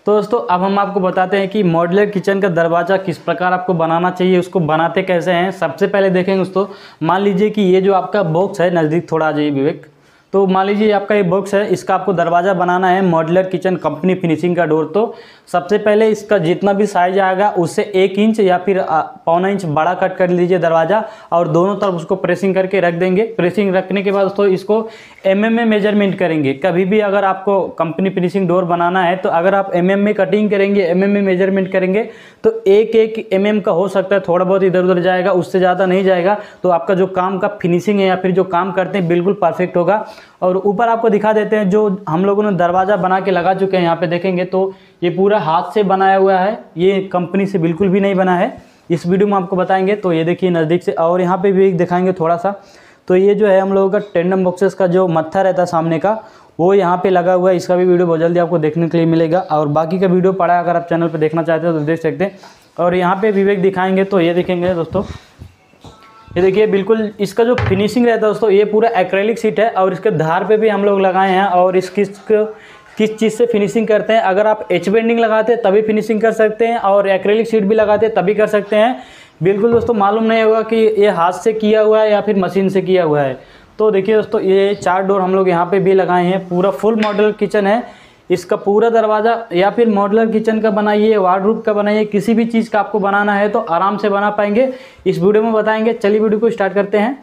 तो दोस्तों अब हम आपको बताते हैं कि मॉड्यूलर किचन का दरवाज़ा किस प्रकार आपको बनाना चाहिए, उसको बनाते कैसे हैं। सबसे पहले देखेंगे दोस्तों, मान लीजिए कि ये जो आपका बॉक्स है, नज़दीक थोड़ा आ जाइए विवेक। तो मान लीजिए आपका ये बॉक्स है, इसका आपको दरवाज़ा बनाना है मॉड्यूलर किचन कंपनी फिनिशिंग का डोर। तो सबसे पहले इसका जितना भी साइज आएगा उससे 1 इंच या फिर 1.25 इंच बड़ा कट कर लीजिए दरवाज़ा, और दोनों तरफ उसको प्रेसिंग करके रख देंगे। प्रेसिंग रखने के बाद दोस्तों इसको mm में मेजरमेंट करेंगे। कभी भी अगर आपको कंपनी फिनिशिंग डोर बनाना है तो अगर आप mm में कटिंग करेंगे, mm में मेजरमेंट करेंगे तो 1-1 mm का हो सकता है, थोड़ा बहुत इधर उधर जाएगा, उससे ज़्यादा नहीं जाएगा। तो आपका जो काम का फिनिशिंग है या फिर जो काम करते हैं बिल्कुल परफेक्ट होगा। और ऊपर आपको दिखा देते हैं जो हम लोगों ने दरवाज़ा बना के लगा चुके हैं। यहाँ पे देखेंगे तो ये पूरा हाथ से बनाया हुआ है, ये कंपनी से बिल्कुल भी नहीं बना है। इस वीडियो में आपको बताएंगे। तो ये देखिए नज़दीक से, और यहाँ पे भी दिखाएंगे थोड़ा सा। तो ये जो है हम लोगों का टेंडम बॉक्सेस का जो मत्था रहता है सामने का, वो यहाँ पे लगा हुआ है। इसका भी वीडियो बहुत जल्दी आपको देखने के लिए मिलेगा, और बाकी का वीडियो पड़ा है, अगर आप चैनल पर देखना चाहते हो तो देख सकते हैं। और यहाँ पे विवेक दिखाएंगे तो ये देखेंगे दोस्तों, ये देखिए बिल्कुल इसका जो फिनिशिंग रहता है दोस्तों, ये पूरा एक्रेलिक शीट है और इसके धार पे भी हम लोग लगाए हैं। और किस चीज़ से फिनिशिंग करते हैं, अगर आप एच बेंडिंग लगाते हैं तभी फिनिशिंग कर सकते हैं, और एक्रेलिक शीट भी लगाते हैं तभी कर सकते हैं। बिल्कुल दोस्तों मालूम नहीं होगा कि ये हाथ से किया हुआ है या फिर मशीन से किया हुआ है। तो देखिए दोस्तों, ये 4 डोर हम लोग यहाँ पे भी लगाए हैं। पूरा फुल मॉडल किचन है, इसका पूरा दरवाज़ा या फिर मॉड्यूलर किचन का बनाइए, वार्डरोब का बनाइए, किसी भी चीज़ का आपको बनाना है तो आराम से बना पाएंगे। इस वीडियो में बताएंगे। चलिए वीडियो को स्टार्ट करते हैं।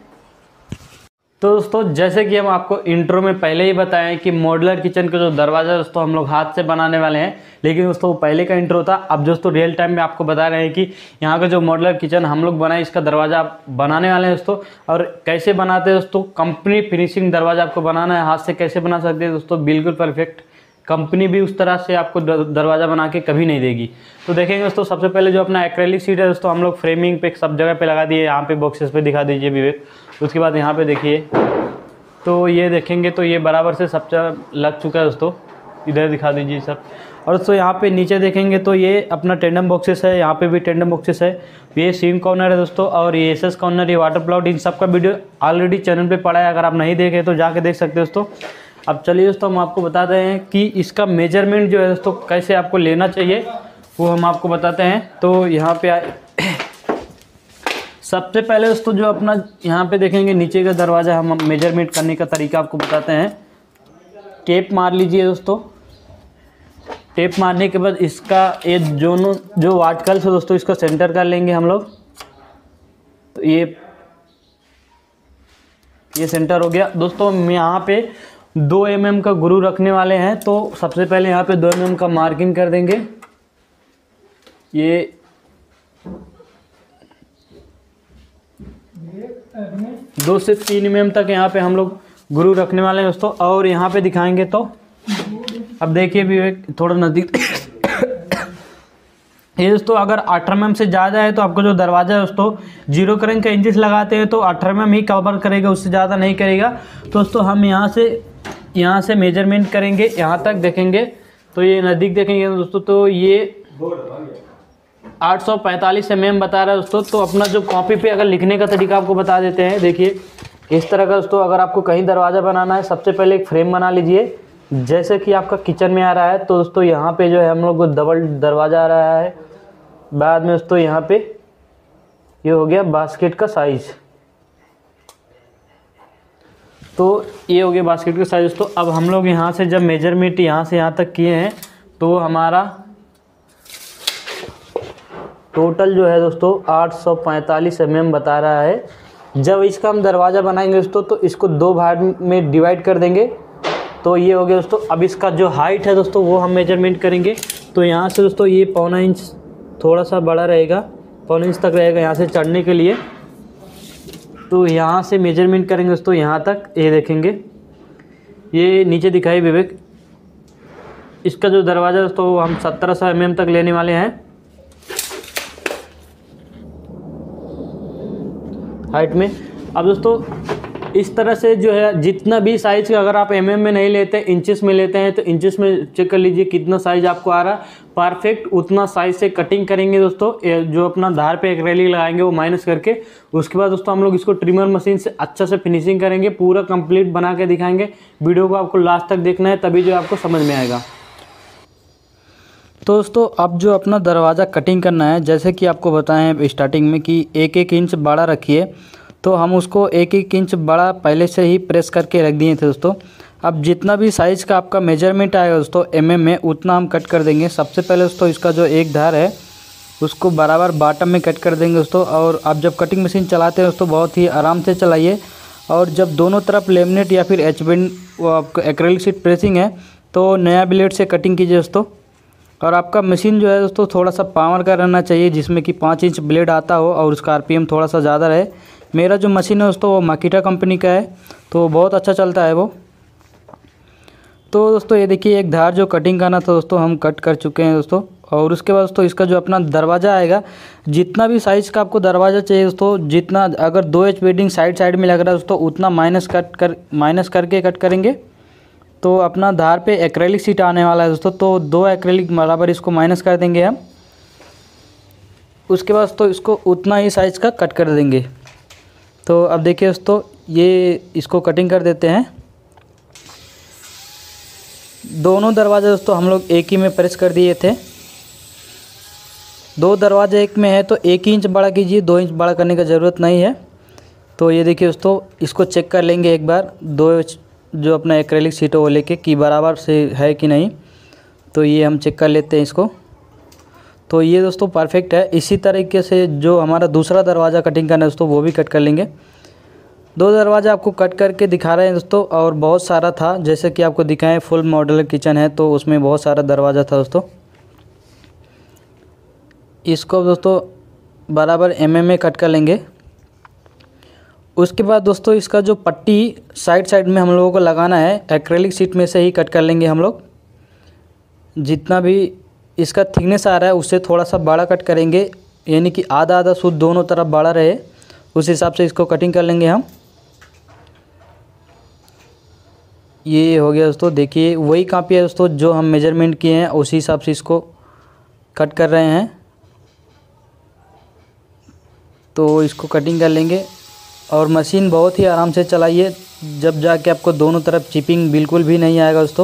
तो दोस्तों जैसे कि हम आपको इंट्रो में पहले ही बताएं कि मॉड्यूलर किचन का जो दरवाज़ा दोस्तों हम लोग हाथ से बनाने वाले हैं, लेकिन दोस्तों पहले का इंट्रो था। अब दोस्तों रियल टाइम में आपको बता रहे हैं कि यहाँ का जो मॉड्यूलर किचन हम लोग बनाए, इसका दरवाज़ा आप बनाने वाले हैं दोस्तों। और कैसे बनाते हैं दोस्तों, कंपनी फिनिशिंग दरवाज़ा आपको बनाना है, हाथ से कैसे बना सकते हैं दोस्तों, बिल्कुल परफेक्ट। कंपनी भी उस तरह से आपको दरवाज़ा बना के कभी नहीं देगी। तो देखेंगे दोस्तों, सबसे पहले जो अपना एक्रेलिक शीट है दोस्तों, हम लोग फ्रेमिंग पे सब जगह पे लगा दिए। यहाँ पे बॉक्सेस पे दिखा दीजिए विवेक। उसके बाद यहाँ पे देखिए, तो ये देखेंगे तो ये बराबर से सब जगह लग चुका है दोस्तों। इधर दिखा दीजिए सब। और दोस्तों यहाँ पे नीचे देखेंगे तो ये अपना टेंडम बॉक्सेस है, यहाँ पे भी टेंडम बॉक्सेस है। ये सीम कॉर्नर है दोस्तों, और ये एसएस कॉर्नर, ये वाटर प्लाउट, इन सब का वीडियो ऑलरेडी चैनल पे पड़ा है। अगर आप नहीं देखे तो जाके देख सकते हो दोस्तों। अब चलिए दोस्तों, हम आपको बताते हैं कि इसका मेजरमेंट जो है दोस्तों कैसे आपको लेना चाहिए, वो हम आपको बताते हैं। तो यहाँ पे सबसे पहले दोस्तों जो अपना यहाँ पे देखेंगे नीचे का दरवाज़ा, हम मेजरमेंट करने का तरीका आपको बताते हैं। टेप मार लीजिए दोस्तों। टेप मारने के बाद इसका ये जो वाटकल से दोस्तों इसका सेंटर कर लेंगे हम लोग। तो ये सेंटर हो गया दोस्तों। हम यहाँ पे 2 mm का ग्रू रखने वाले हैं, तो सबसे पहले यहाँ पे 2 mm का मार्किंग कर देंगे। ये 2 से 3 mm तक यहाँ पे हम लोग ग्रू रखने वाले हैं दोस्तों। और यहाँ पे दिखाएंगे तो अब देखिए विवेक, थोड़ा नज़दीक ये दोस्तों, अगर 18 mm से ज़्यादा है तो आपको जो दरवाज़ा है दोस्तों 0 करंट का इंचेस लगाते हैं तो 18 mm ही कवर करेगा, उससे ज़्यादा नहीं करेगा। तो दोस्तों हम यहाँ से मेजरमेंट करेंगे, यहाँ तक देखेंगे तो ये नज़दीक देखेंगे दोस्तों, तो ये 845 mm बता रहा है दोस्तों। तो अपना जो कॉपी पे अगर लिखने का तरीका आपको बता देते हैं। देखिए इस तरह का दोस्तों, अगर आपको कहीं दरवाज़ा बनाना है, सबसे पहले एक फ्रेम बना लीजिए। जैसे कि आपका किचन में आ रहा है तो दोस्तों यहाँ पे जो है हम लोग को डबल दरवाज़ा आ रहा है। बाद में दोस्तों यहाँ पे ये हो गया बास्केट का साइज़, तो ये हो गया बास्केट का साइज़ दोस्तों। अब हम लोग यहाँ से जब मेजरमेंट यहाँ से यहाँ तक किए हैं तो हमारा टोटल जो है दोस्तों 845 mm बता रहा है। जब इसका हम दरवाज़ा बनाएंगे दोस्तों तो इसको 2 भाग में डिवाइड कर देंगे। तो ये हो गया दोस्तों। अब इसका जो हाइट है दोस्तों वो हम मेजरमेंट करेंगे। तो यहाँ से दोस्तों ये 1.25 इंच थोड़ा सा बड़ा रहेगा, 1.25 इंच तक रहेगा यहाँ से चढ़ने के लिए। तो यहाँ से मेजरमेंट करेंगे दोस्तों यहाँ तक। ये देखेंगे, ये नीचे दिखाई विवेक, इसका जो दरवाज़ा दोस्तों हम 1700 mm तक लेने वाले हैं हाइट में। अब दोस्तों इस तरह से जो है जितना भी साइज़ का, अगर आप mm में नहीं लेते इंचेस में लेते हैं तो इंचेस में चेक कर लीजिए कितना साइज़ आपको आ रहा है। परफेक्ट उतना साइज़ से कटिंग करेंगे दोस्तों। जो अपना धार पे एक्रेलिक लगाएंगे वो माइनस करके, उसके बाद दोस्तों हम लोग इसको ट्रिमर मशीन से अच्छा से फिनिशिंग करेंगे, पूरा कंप्लीट बना के दिखाएंगे। वीडियो को आपको लास्ट तक देखना है, तभी जो आपको समझ में आएगा। तो दोस्तों अब जो अपना दरवाज़ा कटिंग करना है, जैसे कि आपको बताएं हैं स्टार्टिंग में कि 1-1 इंच बड़ा रखिए, तो हम उसको 1-1 इंच बड़ा पहले से ही प्रेस करके रख दिए थे दोस्तों। अब जितना भी साइज़ का आपका मेजरमेंट आएगा दोस्तों mm में, उतना हम कट कर देंगे। सबसे पहले दोस्तों इसका जो एक धार है उसको बराबर बॉटम में कट कर देंगे दोस्तों। और आप जब कटिंग मशीन चलाते हैं दोस्तों बहुत ही आराम से चलाइए, और जब दोनों तरफ लेमिनेट या फिर वो आपका एक्रेलिक शीट प्रेसिंग है तो नया ब्लेड से कटिंग कीजिए दोस्तों। और आपका मशीन जो है दोस्तों थोड़ा सा पावर का रहना चाहिए, जिसमें कि 5 इंच ब्लेड आता हो और उसका RPM थोड़ा सा ज़्यादा रहे। मेरा जो मशीन है दोस्तों वो माकीटा कंपनी का है, तो बहुत अच्छा चलता है वो। तो दोस्तों ये देखिए एक धार जो कटिंग करना था दोस्तों हम कट कर चुके हैं दोस्तों। और उसके बाद दोस्तों इसका जो अपना दरवाज़ा आएगा, जितना भी साइज़ का आपको दरवाज़ा चाहिए दोस्तों, जितना अगर 2 इंच बेडिंग साइड में लग रहा है दोस्तों, उतना माइनस करके कट करेंगे। तो अपना धार पे एक्रेलिक शीट आने वाला है दोस्तों, तो 2 एक्रेलिक बराबर इसको माइनस कर देंगे हम। उसके बाद तो इसको उतना ही साइज़ का कट कर देंगे। तो अब देखिए दोस्तों ये इसको कटिंग कर देते हैं। दोनों दरवाजे दोस्तों हम लोग एक ही में प्रेस कर दिए थे। 2 दरवाजे एक में है तो 1 इंच बड़ा कीजिए, 2 इंच बड़ा करने का ज़रूरत नहीं है। तो ये देखिए दोस्तों इसको चेक कर लेंगे एक बार, 2 इंच जो अपना एक्रेलिक शीट है वो लेके कि बराबर से है कि नहीं। तो ये हम चेक कर लेते हैं इसको। तो ये दोस्तों परफेक्ट है। इसी तरीके से जो हमारा दूसरा दरवाज़ा कटिंग करना है दोस्तों वो भी कट कर लेंगे। 2 दरवाज़ा आपको कट करके दिखा रहे हैं दोस्तों, और बहुत सारा था, जैसे कि आपको दिखाएं फुल मॉड्यूलर किचन है तो उसमें बहुत सारा दरवाज़ा था दोस्तों। इसको दोस्तों बराबर mm में कट कर लेंगे। उसके बाद दोस्तों इसका जो पट्टी साइड में हम लोगों को लगाना है, एक्रेलिक शीट में से ही कट कर लेंगे हम लोग। जितना भी इसका थिकनेस आ रहा है उससे थोड़ा सा बड़ा कट करेंगे, यानी कि आधा सूत दोनों तरफ बड़ा रहे, उस हिसाब से इसको कटिंग कर लेंगे हम। ये हो गया दोस्तों। देखिए वही कापी है दोस्तों जो हम मेजरमेंट किए हैं, उसी हिसाब से इसको कट कर रहे हैं। तो इसको कटिंग कर लेंगे और मशीन बहुत ही आराम से चलाइए, जब जाके आपको दोनों तरफ चिपिंग बिल्कुल भी नहीं आएगा दोस्तों।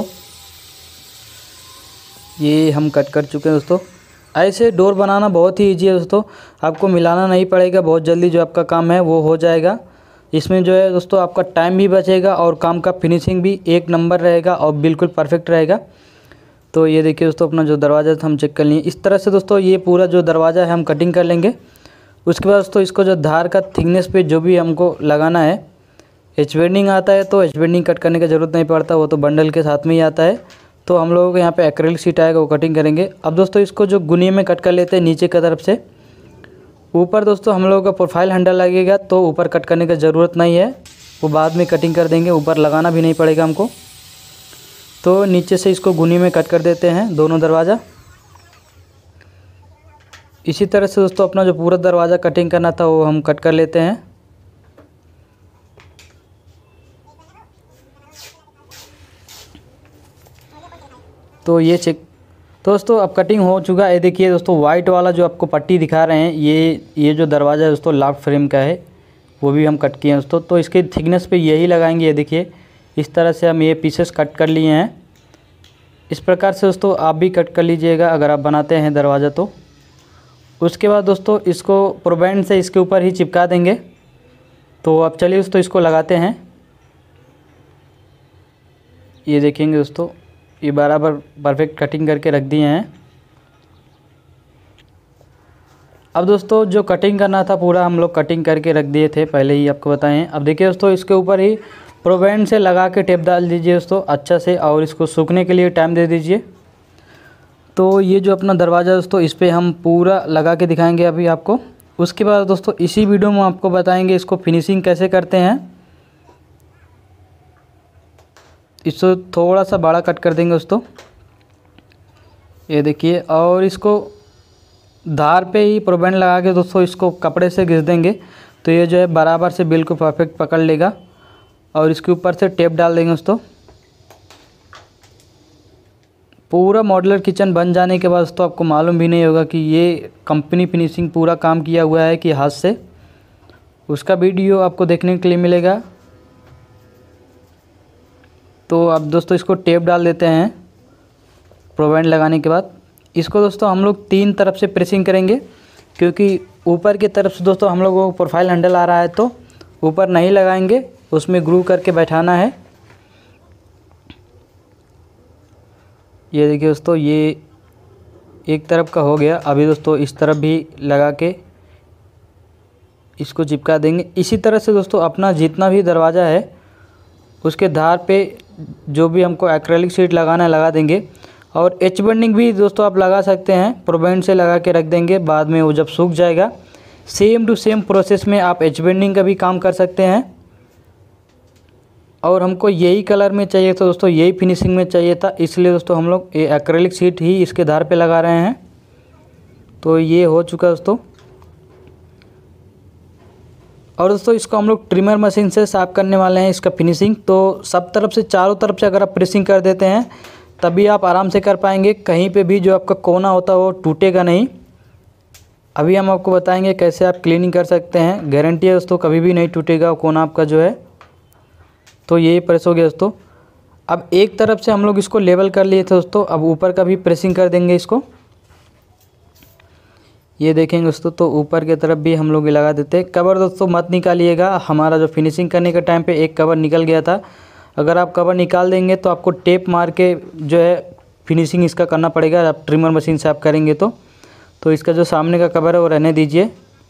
ये हम कट कर चुके हैं दोस्तों। ऐसे डोर बनाना बहुत ही ईजी है दोस्तों, आपको मिलाना नहीं पड़ेगा, बहुत जल्दी जो आपका काम है वो हो जाएगा। इसमें जो है दोस्तों आपका टाइम भी बचेगा और काम का फिनिशिंग भी 1 नंबर रहेगा और बिल्कुल परफेक्ट रहेगा। तो ये देखिए दोस्तों अपना जो दरवाज़ा था हम चेक कर लिए। इस तरह से दोस्तों ये पूरा जो दरवाज़ा है हम कटिंग कर लेंगे। उसके बाद दोस्तों इसको जो धार का थिकनेस पे जो भी हमको लगाना है, एच बेंडिंग आता है तो एच बेंडिंग कट करने की ज़रूरत नहीं पड़ता, वो तो बंडल के साथ में ही आता है। तो हम लोगों को यहाँ पे एक्रेलिक शीट आएगा वो कटिंग करेंगे। अब दोस्तों इसको जो गुनिये में कट कर लेते हैं नीचे की तरफ से। ऊपर दोस्तों हम लोगों का प्रोफाइल हैंडल लगेगा तो ऊपर कट करने की ज़रूरत नहीं है, वो बाद में कटिंग कर देंगे, ऊपर लगाना भी नहीं पड़ेगा हमको। तो नीचे से इसको गुनी में कट कर देते हैं दोनों दरवाज़ा। इसी तरह से दोस्तों अपना जो पूरा दरवाज़ा कटिंग करना था वो हम कट कर लेते हैं। तो ये चेक दोस्तों अब कटिंग हो चुका है। देखिए दोस्तों वाइट वाला जो आपको पट्टी दिखा रहे हैं ये जो दरवाज़ा है दोस्तों लॉफ्ट फ्रेम का है, वो भी हम कट किए हैं दोस्तों। तो इसके थिकनेस पे यही लगाएंगे। ये देखिए इस तरह से हम ये पीसेस कट कर लिए हैं। इस प्रकार से दोस्तों आप भी कट कर लीजिएगा अगर आप बनाते हैं दरवाज़ा तो। उसके बाद दोस्तों इसको प्रोबैंड से इसके ऊपर ही चिपका देंगे। तो अब चलिए दोस्तों इसको लगाते हैं। ये देखेंगे दोस्तों ये बराबर परफेक्ट कटिंग करके रख दिए हैं। अब दोस्तों जो कटिंग करना था पूरा हम लोग कटिंग करके रख दिए थे, पहले ही आपको बताएं। अब देखिए दोस्तों इसके ऊपर ही प्रोबैंड से लगा के टेप डाल दीजिए दोस्तों अच्छा से, और इसको सूखने के लिए टाइम दे दीजिए। तो ये जो अपना दरवाज़ा दोस्तों इस पर हम पूरा लगा के दिखाएंगे अभी आपको। उसके बाद दोस्तों इसी वीडियो में आपको बताएंगे इसको फिनिशिंग कैसे करते हैं। इसको थोड़ा सा बड़ा कट कर देंगे दोस्तों, ये देखिए। और इसको धार पे ही प्रोबैंड लगा के दोस्तों इसको कपड़े से घिस देंगे, तो ये जो है बराबर से बिल्कुल परफेक्ट पकड़ लेगा। और इसके ऊपर से टेप डाल देंगे दोस्तों। पूरा मॉड्यूलर किचन बन जाने के बाद दोस्तों आपको मालूम भी नहीं होगा कि ये कंपनी फिनिशिंग पूरा काम किया हुआ है कि हाथ से। उसका वीडियो आपको देखने के लिए मिलेगा। तो अब दोस्तों इसको टेप डाल देते हैं प्रोबैंड लगाने के बाद। इसको दोस्तों हम लोग 3 तरफ से प्रेसिंग करेंगे, क्योंकि ऊपर की तरफ से दोस्तों हम लोगों को प्रोफाइल हैंडल आ रहा है तो ऊपर नहीं लगाएंगे, उसमें ग्रू करके बैठाना है। ये देखिए दोस्तों, ये एक तरफ का हो गया। अभी दोस्तों इस तरफ भी लगा के इसको चिपका देंगे। इसी तरह से दोस्तों अपना जितना भी दरवाज़ा है उसके धार पे जो भी हमको एक्रेलिक शीट लगाना है लगा देंगे। और एच बेंडिंग भी दोस्तों आप लगा सकते हैं, प्रोबेंड से लगा के रख देंगे। बाद में वो जब सूख जाएगा सेम टू सेम प्रोसेस में आप एच बेंडिंग का भी काम कर सकते हैं। और हमको यही कलर में चाहिए था दोस्तों, यही फिनिशिंग में चाहिए था, इसलिए दोस्तों हम लोग ये एक्रेलिक शीट ही इसके धार पे लगा रहे हैं। तो ये हो चुका दोस्तों। और दोस्तों इसको हम लोग ट्रिमर मशीन से साफ़ करने वाले हैं इसका फिनिशिंग। तो सब तरफ से, चारों तरफ से अगर आप प्रेसिंग कर देते हैं तभी आप आराम से कर पाएंगे। कहीं पे भी जो आपका कोना होता है वो टूटेगा नहीं। अभी हम आपको बताएंगे कैसे आप क्लीनिंग कर सकते हैं। गारंटी है दोस्तों, कभी भी नहीं टूटेगा कोना आपका जो है। तो ये प्रेस हो गया दोस्तों। अब एक तरफ से हम लोग इसको लेवल कर लिए थे दोस्तों, अब ऊपर का भी प्रेसिंग कर देंगे इसको। ये देखेंगे दोस्तों, तो ऊपर की तरफ भी हम लोग लगा देते हैं। कवर दोस्तों मत निकालिएगा, हमारा जो फिनिशिंग करने के टाइम पे एक कवर निकल गया था। अगर आप कवर निकाल देंगे तो आपको टेप मार के जो है फिनिशिंग इसका करना पड़ेगा, आप ट्रिमर मशीन से आप करेंगे तो इसका जो सामने का कवर है वो रहने दीजिए।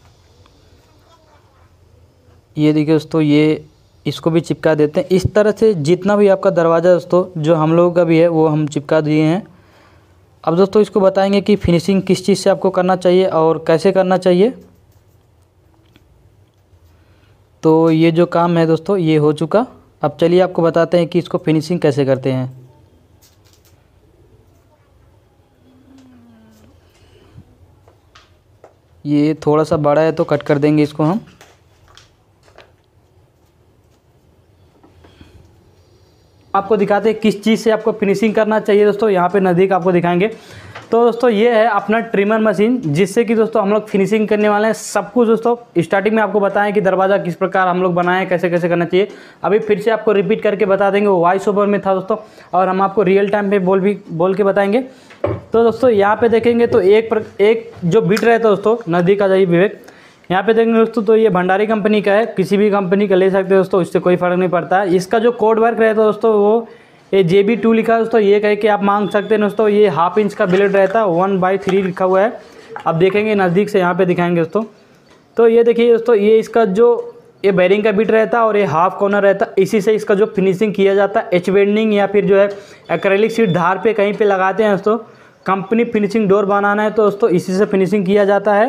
ये देखिए दोस्तों, ये इसको भी चिपका देते हैं। इस तरह से जितना भी आपका दरवाज़ा दोस्तों जो हम लोगों का भी है वो हम चिपका दिए हैं। अब दोस्तों इसको बताएंगे कि फिनिशिंग किस चीज़ से आपको करना चाहिए और कैसे करना चाहिए। तो ये जो काम है दोस्तों ये हो चुका। अब चलिए आपको बताते हैं कि इसको फिनिशिंग कैसे करते हैं। ये थोड़ा सा बड़ा है तो कट कर देंगे इसको हम। आपको दिखाते हैं किस चीज़ से आपको फिनिशिंग करना चाहिए दोस्तों। यहाँ पे नज़दीक आपको दिखाएंगे। तो दोस्तों ये है अपना ट्रिमर मशीन, जिससे कि दोस्तों हम लोग फिनिशिंग करने वाले हैं। सब कुछ दोस्तों स्टार्टिंग में आपको बताएं कि दरवाज़ा किस प्रकार हम लोग बनाएं, कैसे कैसे करना चाहिए। अभी फिर से आपको रिपीट करके बता देंगे, वो वॉइस ओवर में था दोस्तों, और हम आपको रियल टाइम पे बोल के बताएंगे। तो दोस्तों यहाँ पे देखेंगे तो एक जो बीट रहता है दोस्तों, नज़दीक आ जाइए विवेक, यहाँ पे देखेंगे दोस्तों तो ये भंडारी कंपनी का है, किसी भी कंपनी का ले सकते हैं दोस्तों, इससे कोई फ़र्क नहीं पड़ता है। इसका जो कोड वर्क रहता है दोस्तों वो ये JB2 लिखा है दोस्तों, ये कह के आप मांग सकते हैं दोस्तों। ये 1/2 इंच का ब्लेड रहता है, 1/3 लिखा हुआ है। अब देखेंगे नज़दीक से, यहाँ पे दिखाएंगे दोस्तों। तो ये देखिए दोस्तों, ये इसका जो ये बेरिंग का बिट रहता है और ये हाफ कॉर्नर रहता है, इसी से इसका जो फिनिशिंग किया जाता है। एच बेंडिंग या फिर जो है एक्रेलिक शीट धार पे कहीं पे लगाते हैं दोस्तों। कंपनी फिनिशिंग डोर बनाना है तो दोस्तों इसी से फिनिशिंग किया जाता है।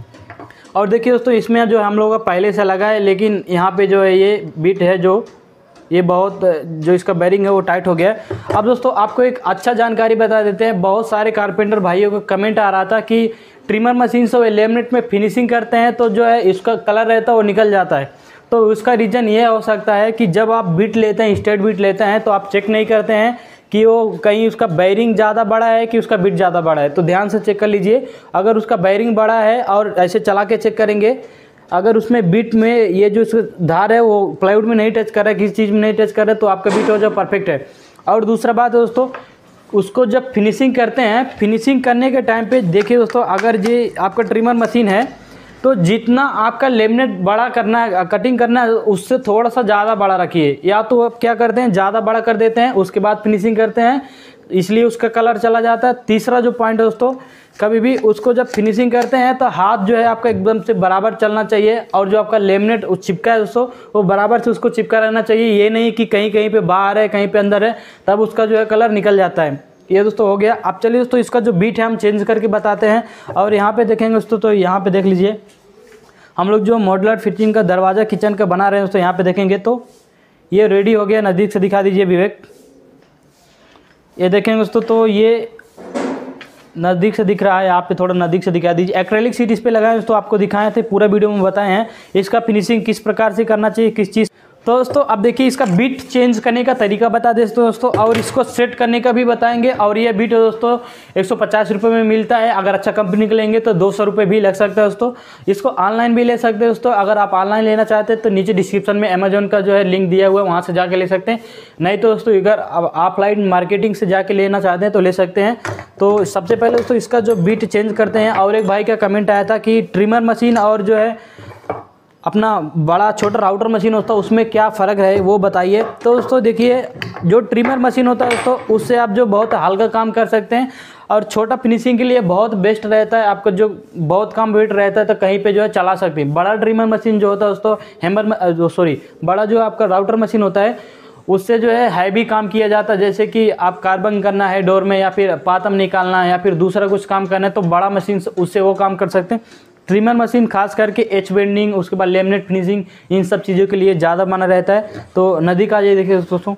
और देखिए दोस्तों इसमें जो हम लोगों का पहले से लगा है, लेकिन यहाँ पे जो है ये बिट है जो ये बहुत जो इसका बेरिंग है वो टाइट हो गया है। अब दोस्तों आपको एक अच्छा जानकारी बता देते हैं। बहुत सारे कारपेंटर भाइयों को कमेंट आ रहा था कि ट्रिमर मशीन से लेमिनेट में फिनिशिंग करते हैं तो जो है इसका कलर रहता है वो निकल जाता है। तो उसका रीज़न ये हो सकता है कि जब आप बिट लेते हैं, स्ट्रेट बिट लेते हैं, तो आप चेक नहीं करते हैं कि वो कहीं उसका बेरिंग ज़्यादा बड़ा है कि उसका बिट ज़्यादा बड़ा है। तो ध्यान से चेक कर लीजिए। अगर उसका बेरिंग बड़ा है और ऐसे चला के चेक करेंगे, अगर उसमें बिट में ये जो धार है वो प्लाईवुड में नहीं टच कर रहा है, किसी चीज़ में नहीं टच कर रहा है, तो आपका बिट हो जाए परफेक्ट है। और दूसरा बात है दोस्तों, उसको जब फिनिशिंग करते हैं, फिनिशिंग करने के टाइम पे देखिए दोस्तों, अगर ये आपका ट्रिमर मशीन है तो जितना आपका लेमिनेट बड़ा करना है, कटिंग करना है, उससे थोड़ा सा ज़्यादा बड़ा रखिए। या तो आप क्या करते हैं, ज़्यादा बड़ा कर देते हैं, उसके बाद फिनिशिंग करते हैं, इसलिए उसका कलर चला जाता है। तीसरा जो पॉइंट है दोस्तों, कभी भी उसको जब फिनिशिंग करते हैं तो हाथ जो है आपका एकदम से बराबर चलना चाहिए, और जो आपका लेमिनेट चिपका है दोस्तों वो बराबर से उसको चिपका रहना चाहिए। ये नहीं कि कहीं कहीं पे बाहर है, कहीं पे अंदर है, तब उसका जो है कलर निकल जाता है। ये दोस्तों हो गया। अब चलिए दोस्तों इसका जो बीट है हम चेंज करके बताते हैं। और यहाँ पे देखेंगे दोस्तों, तो यहाँ पे देख लीजिए, हम लोग जो मॉड्यूलर फिटिंग का दरवाज़ा किचन का बना रहे हैं दोस्तों, यहाँ पे देखेंगे तो ये रेडी हो गया। नज़दीक से दिखा दीजिए विवेक, ये देखेंगे दोस्तों, तो ये नज़दीक से दिख रहा है, आप पे थोड़ा नज़दीक से दिखा दीजिए। एक्रेलिक शीट इस पे लगाए दोस्तों, आपको दिखाए थे, पूरा वीडियो में बताए हैं इसका फिनिशिंग किस प्रकार से करना चाहिए, किस चीज़। तो दोस्तों अब देखिए इसका बीट चेंज करने का तरीका बता देते दोस्तों, और इसको सेट करने का भी बताएंगे। और ये बीट दोस्तों 150 रुपये में मिलता है, अगर अच्छा कंपनी का लेंगे तो 200 रुपये भी लग सकता है दोस्तों। इसको ऑनलाइन भी ले सकते हैं दोस्तों, अगर आप ऑनलाइन लेना चाहते हैं तो नीचे डिस्क्रिप्शन में अमेजोन का जो है लिंक दिया हुआ है, वहाँ से जाके ले सकते हैं। नहीं तो दोस्तों अगर आप ऑफलाइन मार्केटिंग से जाके लेना चाहते हैं तो ले सकते हैं। तो सबसे पहले दोस्तों इसका जो बीट चेंज करते हैं। और एक भाई का कमेंट आया था कि ट्रिमर मशीन और जो है अपना बड़ा छोटा राउटर मशीन होता है उसमें क्या फ़र्क है वो बताइए। तो दोस्तों देखिए जो ट्रिमर मशीन होता है दोस्तों उससे आप जो बहुत हल्का काम कर सकते हैं, और छोटा फिनिशिंग के लिए बहुत बेस्ट रहता है। आपका जो बहुत कम वेट रहता है तो कहीं पे जो है चला सकते हैं। बड़ा ट्रिमर मशीन जो होता है दोस्तों बड़ा जो आपका राउटर मशीन होता है उससे जो है हैवी काम किया जाता है, जैसे कि आप कार्बन करना है डोर में, या फिर पातम निकालना है, या फिर दूसरा कुछ काम करना है, तो बड़ा मशीन उससे वो काम कर सकते हैं। ट्रिमर मशीन खास करके एच बेंडिंग, उसके बाद लेमिनेट फिनिशिंग, इन सब चीज़ों के लिए ज़्यादा बना रहता है। तो नदी का ये देखिए दोस्तों,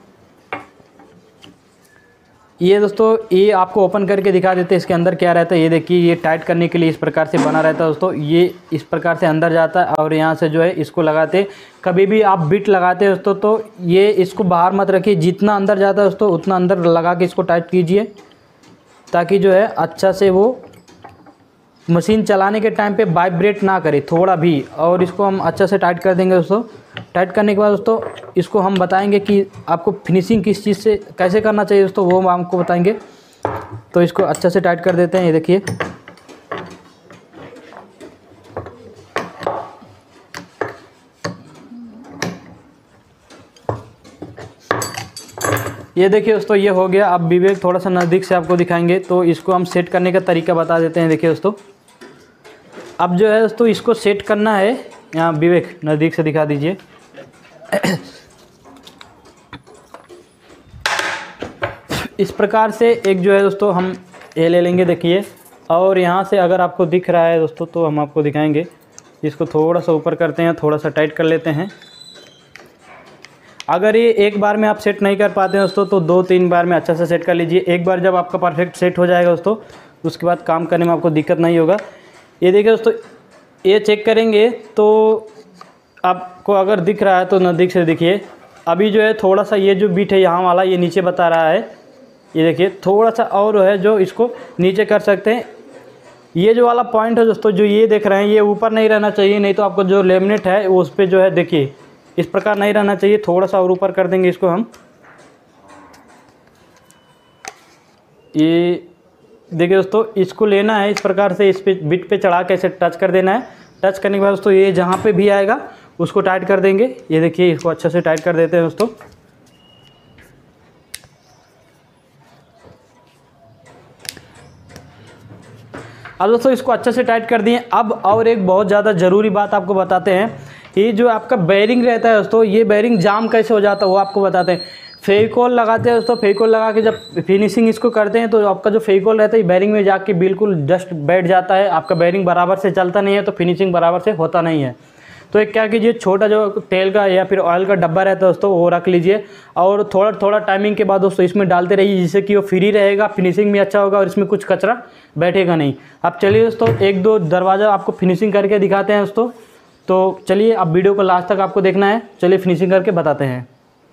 ये दोस्तों ये आपको ओपन करके दिखा देते हैं इसके अंदर क्या रहता है। ये देखिए ये टाइट करने के लिए इस प्रकार से बना रहता है दोस्तों। ये इस प्रकार से अंदर जाता है और यहाँ से जो है इसको लगाते, कभी भी आप बिट लगाते हैं दोस्तों तो ये इसको बाहर मत रखिए, जितना अंदर जाता है दोस्तों उतना अंदर लगा के इसको टाइट कीजिए, ताकि जो है अच्छा से वो मशीन चलाने के टाइम पे वाइब्रेट ना करे थोड़ा भी। और इसको हम अच्छा से टाइट कर देंगे दोस्तों। टाइट करने के बाद दोस्तों इसको हम बताएंगे कि आपको फिनिशिंग किस चीज़ से कैसे करना चाहिए दोस्तों, वो हम आपको बताएंगे। तो इसको अच्छा से टाइट कर देते हैं। ये देखिए दोस्तों ये हो गया। अब विवेक थोड़ा सा नज़दीक से आपको दिखाएंगे, तो इसको हम सेट करने का तरीका बता देते हैं। देखिए दोस्तों अब जो है दोस्तों इसको सेट करना है। यहाँ विवेक नज़दीक से दिखा दीजिए। इस प्रकार से एक जो है दोस्तों हम ये ले लेंगे देखिए, और यहाँ से अगर आपको दिख रहा है दोस्तों तो हम आपको दिखाएंगे। इसको थोड़ा सा ऊपर करते हैं, थोड़ा सा टाइट कर लेते हैं। अगर ये एक बार में आप सेट नहीं कर पाते हैं दोस्तों तो 2-3 बार में अच्छा से सेट कर लीजिए। एक बार जब आपका परफेक्ट सेट हो जाएगा दोस्तों उसके बाद काम करने में आपको दिक्कत नहीं होगा। ये देखिए दोस्तों ये चेक करेंगे तो आपको अगर दिख रहा है तो नज़दीक से देखिए। अभी जो है थोड़ा सा ये जो बीट है यहाँ वाला ये नीचे बता रहा है। ये देखिए थोड़ा सा और है जो इसको नीचे कर सकते हैं। ये जो वाला पॉइंट है दोस्तों जो ये देख रहे हैं ये ऊपर नहीं रहना चाहिए, नहीं तो आपको जो लेमिनेट है वो उस पर जो है देखिए इस प्रकार नहीं रहना चाहिए। थोड़ा सा और ऊपर कर देंगे इसको हम। ये देखिए दोस्तों इसको लेना है इस प्रकार से, इस पे बिट पे चढ़ा के ऐसे टच कर देना है। टच करने के बाद दोस्तों ये जहाँ पे भी आएगा उसको टाइट कर देंगे। ये देखिए इसको अच्छे से टाइट कर देते हैं दोस्तों। अब दोस्तों इसको अच्छे से टाइट कर दिए। अब और एक बहुत ज़्यादा ज़रूरी बात आपको बताते हैं कि जो आपका बेयरिंग रहता है दोस्तों, ये बेयरिंग जाम कैसे हो जाता है वो आपको बताते हैं। फेविकोल लगाते हैं दोस्तों, फेविकोल लगा के जब फिनिशिंग इसको करते हैं तो आपका जो फेविकोल रहता है बेयरिंग में जाके बिल्कुल डस्ट बैठ जाता है। आपका बेयरिंग बराबर से चलता नहीं है तो फिनिशिंग बराबर से होता नहीं है। तो एक क्या कीजिए, छोटा जो तेल का या फिर ऑयल का डब्बा रहता है दोस्तों वो रख लीजिए, और थोड़ा थोड़ा टाइमिंग के बाद दोस्तों इसमें डालते रहिए, जिससे कि वो फ्री रहेगा, फिनिशिंग भी अच्छा होगा और इसमें कुछ कचरा बैठेगा नहीं। अब चलिए दोस्तों 1-2 दरवाज़ा आपको फिनिशिंग करके दिखाते हैं दोस्तों। तो चलिए अब वीडियो को लास्ट तक आपको देखना है। चलिए फिनिशिंग करके बताते हैं।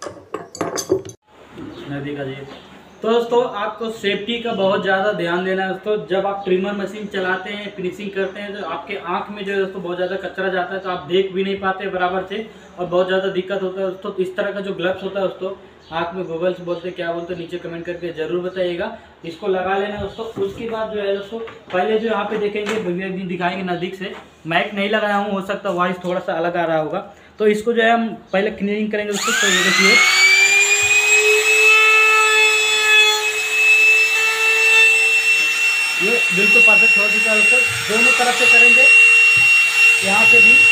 नदी का जी तो दोस्तों आपको सेफ्टी का बहुत ज़्यादा ध्यान देना है दोस्तों। जब आप ट्रिमर मशीन चलाते हैं, फिनिशिंग करते हैं तो आपके आंख में जो है दोस्तों बहुत ज़्यादा कचरा जाता है, तो आप देख भी नहीं पाते बराबर से और बहुत ज़्यादा दिक्कत होता है दोस्तों। इस तरह का जो ग्लव्स होता है दोस्तों, आँख में गूगल्स बोलते क्या बोलते नीचे कमेंट करके ज़रूर बताइएगा। इसको लगा लेना दोस्तों। उसके बाद जो है दोस्तों पहले जो यहाँ पे देखेंगे विवेक जी दिखाएंगे नज़दीक से। माइक नहीं लगाया हूँ, हो सकता है वॉइस थोड़ा सा अलग आ रहा होगा। तो इसको जो है हम पहले क्लीनिंग करेंगे दोस्तों। तो ये देखिए ये बिल्कुल परफेक्ट हो चुका है दोस्तों। दोनों तरफ से करेंगे, यहाँ से भी।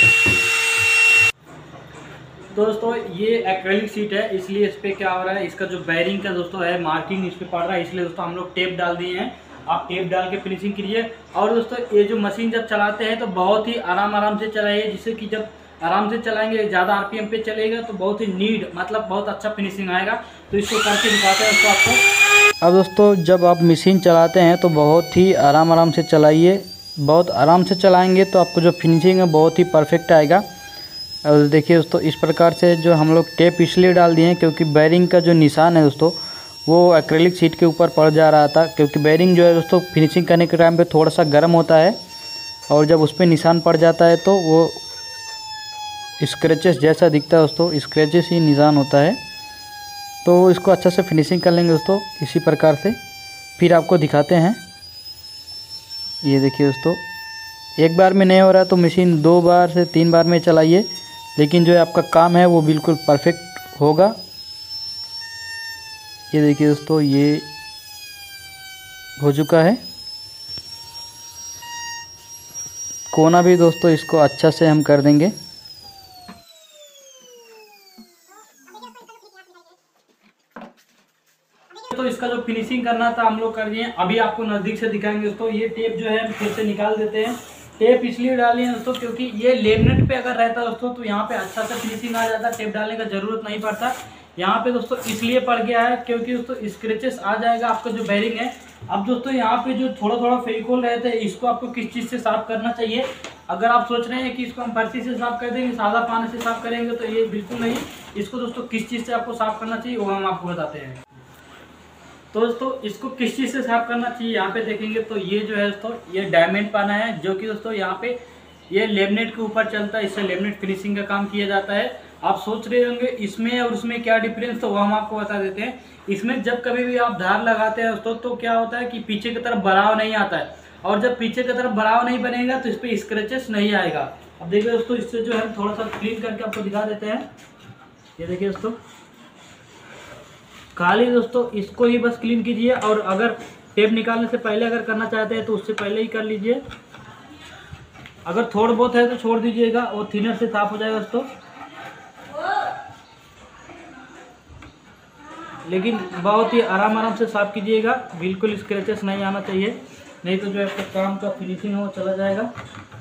तो दोस्तों ये एक्रेलिक सीट है, इसलिए इस पर क्या हो रहा है, इसका जो बेयरिंग का दोस्तों है मार्किंग इस पर पड़ रहा है, इसलिए दोस्तों हम लोग टेप डाल दिए हैं। आप टेप डाल के फिनिशिंग कीजिए। और दोस्तों ये जो मशीन जब चलाते हैं तो बहुत ही आराम से चलाइए, जिससे कि जब आराम से चलाएंगे, ज़्यादा आरपीएम पे चलेगा तो बहुत ही नीड मतलब बहुत अच्छा फिनिशिंग आएगा। तो इसको करके दिखाते हैं दोस्तों आपको। अब दोस्तों जब आप मशीन चलाते हैं तो बहुत ही आराम से चलाइए। बहुत आराम से चलाएंगे तो आपको जो फिनिशिंग है बहुत ही परफेक्ट आएगा। और देखिए दोस्तों इस प्रकार से जो हम लोग टेप इसलिए डाल दिए हैं क्योंकि बेरिंग का जो निशान है दोस्तों वो एक्रेलिक शीट के ऊपर पड़ जा रहा था, क्योंकि बेरिंग जो है दोस्तों फिनिशिंग करने के टाइम पे थोड़ा सा गर्म होता है और जब उस पर निशान पड़ जाता है तो वो स्क्रैचेस जैसा दिखता है दोस्तों, स्क्रैचेस ही निशान होता है। तो इसको अच्छा से फिनिशिंग कर लेंगे दोस्तों इसी प्रकार से। फिर आपको दिखाते हैं। ये देखिए दोस्तों, एक बार में नहीं हो रहा तो मशीन 2 बार से 3 बार में चलाइए, लेकिन जो आपका काम है वो बिल्कुल परफेक्ट होगा। ये देखिए दोस्तों, ये हो चुका है। कोना भी दोस्तों इसको अच्छा से हम कर देंगे। तो इसका जो फिनिशिंग करना था हम लोग कर दिए। अभी आपको नज़दीक से दिखाएंगे दोस्तों। ये टेप जो है फिर से निकाल देते हैं। टेप इसलिए डाली है दोस्तों क्योंकि ये लेमिनेट पे अगर रहता दोस्तों तो यहाँ पे अच्छा सा फिनिशिंग आ जाता, टेप डालने का ज़रूरत नहीं पड़ता। यहाँ पे दोस्तों इसलिए पड़ गया है क्योंकि दोस्तों स्क्रैचेस आ जाएगा आपका जो बेरिंग है। अब दोस्तों यहाँ पे जो थोड़ा थोड़ा फेविकोल रहता है इसको आपको किस चीज़ से साफ़ करना चाहिए। अगर आप सोच रहे हैं कि इसको हम बर्सी से साफ़ कर देंगे, सादा पानी से साफ़ करेंगे, तो ये बिल्कुल नहीं। इसको दोस्तों किस चीज़ से आपको साफ़ करना चाहिए वो हम आपको बताते हैं। तो दोस्तों इसको किस चीज़ से साफ़ करना चाहिए यहाँ पे देखेंगे तो ये जो है दोस्तों ये डायमंड पाना है, जो कि दोस्तों यहाँ पे ये लेमिनेट के ऊपर चलता है। इससे लेमिनेट फिनिशिंग का काम किया जाता है। आप सोच रहे होंगे इसमें और उसमें क्या डिफरेंस, तो वो हम आपको बता देते हैं। इसमें जब कभी भी आप धार लगाते हैं दोस्तों तो क्या होता है कि पीछे की तरफ बढ़ाव नहीं आता है, और जब पीछे की तरफ बढ़ाव नहीं बनेगा तो इस पर स्क्रैचेस नहीं आएगा। अब देखिए दोस्तों, इससे जो है थोड़ा सा क्लीन करके आपको दिखा देते हैं। ये देखिए दोस्तों, खाली दोस्तों इसको ही बस क्लीन कीजिए, और अगर टेप निकालने से पहले अगर करना चाहते हैं तो उससे पहले ही कर लीजिए। अगर थोड़ा बहुत है तो छोड़ दीजिएगा, वो थिनर से साफ हो जाएगा दोस्तों। लेकिन बहुत ही आराम से साफ कीजिएगा, बिल्कुल स्क्रैचेस नहीं आना चाहिए, नहीं तो जो आपका काम का फिनिशिंग है वो चला जाएगा।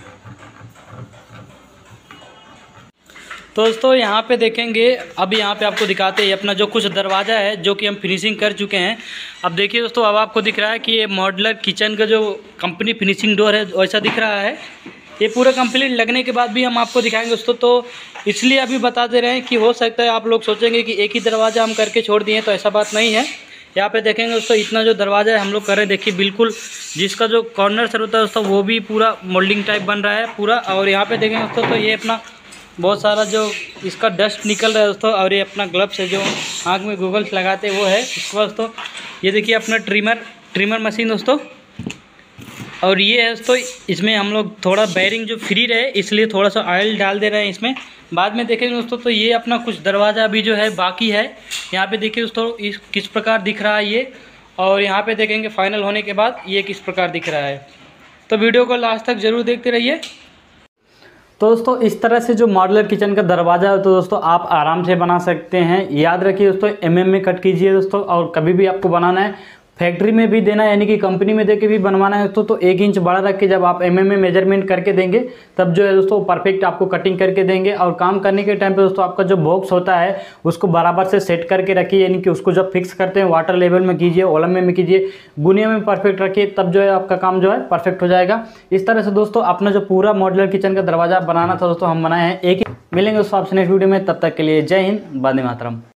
तो दोस्तों यहाँ पे देखेंगे, अब यहाँ पे आपको दिखाते हैं अपना जो कुछ दरवाज़ा है जो कि हम फिनिशिंग कर चुके हैं। अब देखिए दोस्तों, अब आपको दिख रहा है कि ये मॉड्यूलर किचन का जो कंपनी फिनिशिंग डोर है वैसा दिख रहा है। ये पूरा कंप्लीट लगने के बाद भी हम आपको दिखाएंगे दोस्तों। तो इसलिए अभी बता दे रहे हैं कि हो सकता है आप लोग सोचेंगे कि एक ही दरवाज़ा हम करके छोड़ दिए, तो ऐसा बात नहीं है। यहाँ पे देखेंगे दोस्तों, इतना जो दरवाज़ा है हम लोग कर रहे हैं, देखिए बिल्कुल जिसका जो कॉर्नर सर होता है दोस्तों वो भी पूरा मोल्डिंग टाइप बन रहा है पूरा। और यहाँ पे देखेंगे दोस्तों तो ये अपना बहुत सारा जो इसका डस्ट निकल रहा है दोस्तों, और ये अपना ग्लव्स है जो आँख में गूगल्स लगाते हैं वो है। इसके बाद दोस्तों ये देखिए अपना ट्रिमर मशीन दोस्तों, और ये है दोस्तों इसमें हम लोग थोड़ा बेरिंग जो फ्री रहे इसलिए थोड़ा सा ऑयल डाल दे रहे हैं इसमें। बाद में देखेंगे दोस्तों तो ये अपना कुछ दरवाज़ा अभी जो है बाकी है। यहाँ पे देखिए दोस्तों इस किस प्रकार दिख रहा है ये, और यहाँ पे देखेंगे फाइनल होने के बाद ये किस प्रकार दिख रहा है। तो वीडियो को लास्ट तक ज़रूर देखते रहिए। तो दोस्तों इस तरह से जो मॉड्यूलर किचन का दरवाज़ा है तो दोस्तों आप आराम से बना सकते हैं। याद रखिए दोस्तों एमएम में कट कीजिए दोस्तों, और कभी भी आपको बनाना है फैक्ट्री में भी देना है, यानी कि कंपनी में देके भी बनवाना है दोस्तों, तो 1 इंच बड़ा रख के जब आप एमएम में मेजरमेंट करके देंगे तब जो है दोस्तों परफेक्ट आपको कटिंग करके देंगे। और काम करने के टाइम पे दोस्तों आपका जो बॉक्स होता है उसको बराबर से सेट करके रखिए, यानी कि उसको जब फिक्स करते हैं वाटर लेवल में कीजिए, ओलम में कीजिए, गुनिया में परफेक्ट रखिए, तब जो है आपका काम जो है परफेक्ट हो जाएगा। इस तरह से दोस्तों अपना जो पूरा मॉड्यूलर किचन का दरवाज़ा बनाना था दोस्तों हम बनाए हैं। मिलेंगे दोस्तों आपसे नेक्स्ट वीडियो में, तब तक के लिए जय हिंद, वंदे मातरम।